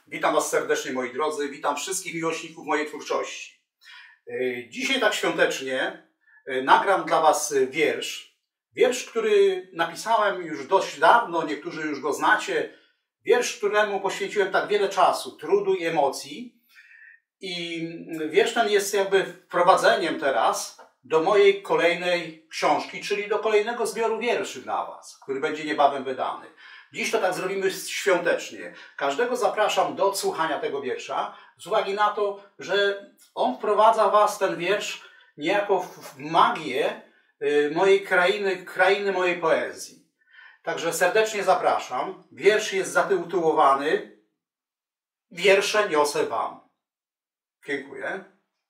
Witam Was serdecznie, moi drodzy. Witam wszystkich miłośników mojej twórczości. Dzisiaj tak świątecznie nagram dla Was wiersz. Wiersz, który napisałem już dość dawno, niektórzy już go znacie. Wiersz, któremu poświęciłem tak wiele czasu, trudu i emocji. I wiersz ten jest jakby wprowadzeniem teraz do mojej kolejnej książki, czyli do kolejnego zbioru wierszy dla Was, który będzie niebawem wydany. Dziś to tak zrobimy świątecznie. Każdego zapraszam do odsłuchania tego wiersza, z uwagi na to, że on wprowadza Was, ten wiersz, niejako w magię mojej krainy mojej poezji. Także serdecznie zapraszam. Wiersz jest zatytułowany Wiersze niosę Wam. Dziękuję.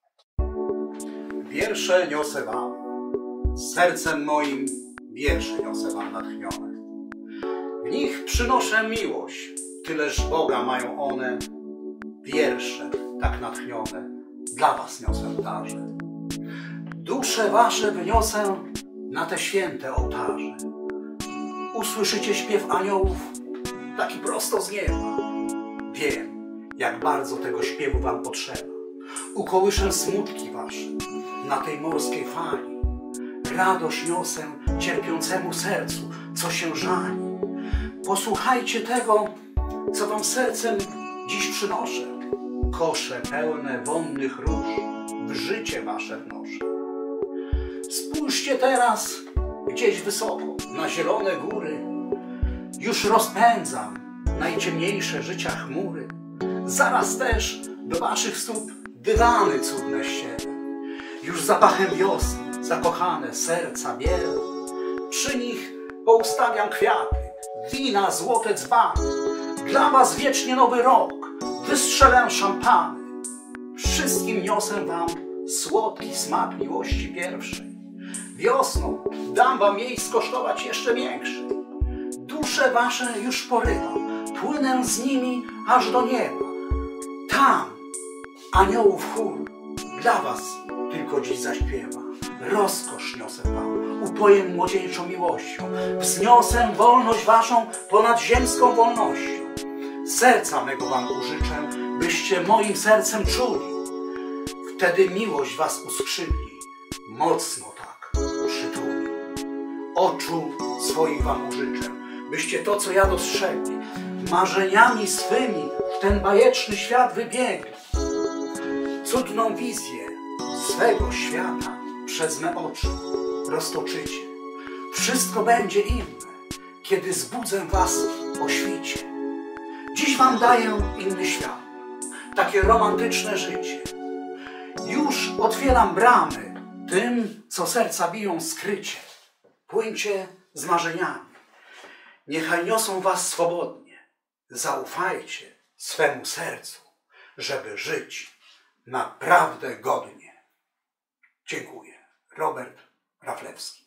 Wiersze niosę Wam. Sercem moim wiersze niosę Wam natchnione. W nich przynoszę miłość, tyleż Boga mają one. Wiersze tak natchnione dla Was niosę w darze. Dusze Wasze wyniosę na te święte ołtarze. Usłyszycie śpiew aniołów, taki prosto z nieba. Wiem, jak bardzo tego śpiewu Wam potrzeba. Ukołyszę smutki Wasze na tej morskiej fali. Radość niosę cierpiącemu sercu, co się żali. Posłuchajcie tego, co Wam sercem dziś przynoszę. Kosze pełne wonnych róż w życie Wasze wnoszę. Spójrzcie teraz gdzieś wysoko na zielone góry. Już rozpędzam najciemniejsze życia chmury. Zaraz też do Waszych stóp dywany cudne ścielę. Już zapachem wiosny zakochane serca bielę. Przy nich poustawiam kwiaty, wina, złote dzbany. Dla Was wiecznie nowy rok, wystrzelę szampany. Wszystkim niosę Wam słodki smak miłości pierwszej. Wiosną dam Wam jej skosztować jeszcze większej. Dusze Wasze już porywam, płynę z nimi aż do nieba. Tam aniołów chór dla Was tylko dziś zaśpiewa. Rozkosz niosę Wam, upojem młodzieńczą miłością. Wzniosę wolność Waszą ponad ziemską wolnością. Serca mego Wam użyczę, byście moim sercem czuli. Wtedy miłość Was uskrzydli, mocno tak przytuli. Oczu swoich Wam użyczę, byście to, co ja dostrzegli, marzeniami swymi w ten bajeczny świat wybiegli. Cudną wizję swego świata przez me oczy roztoczycie. Wszystko będzie inne, kiedy zbudzę Was o świcie. Dziś Wam daję inny świat, takie romantyczne życie. Już otwieram bramy tym, co serca biją skrycie. Płyńcie z marzeniami, niechaj niosą Was swobodnie. Zaufajcie swemu sercu, żeby żyć naprawdę godnie. Dziękuję. Robert Raflewski.